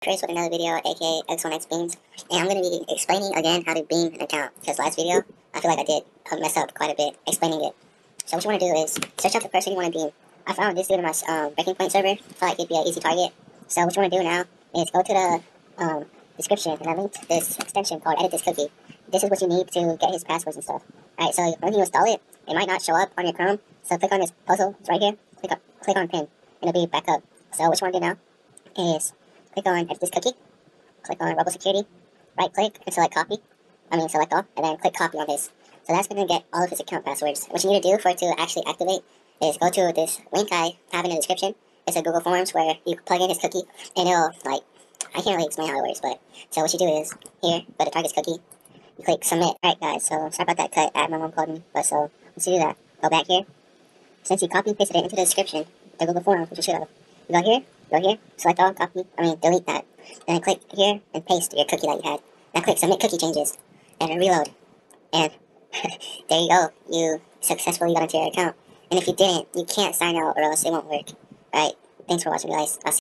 Chris with another video, aka X1X Beans, and I'm going to be explaining again how to bean an account, because last video, I feel like I did mess up quite a bit explaining it. So what you want to do is, search up the person you want to bean. I found this dude in my Breaking Point server. I feel like he'd be an easy target. So what you want to do now is go to the description, and I linked this extension called Edit This Cookie. This is what you need to get his passwords and stuff. Alright, so when you install it, it might not show up on your Chrome, so click on this puzzle, it's right here, click on pin, and it'll be back up. So what you want to do now is click on Edit This Cookie, click on Rebel Security, right click and select select all, and then click copy on this. So that's going to get all of his account passwords. What you need to do for it to actually activate is go to this link I have in the description. It's a Google Forms where you plug in his cookie, and it'll, I can't really explain how it works, but, so what you do is, here, go to target's cookie, you click submit. Alright guys, so sorry about that cut, my mom called me, but so, once you do that, go back here. Since you copy and pasted it into the description, the Google Forms, which you should have, you go here, select all, delete that. Then click here and paste your cookie that you had. Now click submit cookie changes, and then reload. And there you go, you successfully got into your account. And if you didn't, you can't sign out or else it won't work. Alright, thanks for watching guys.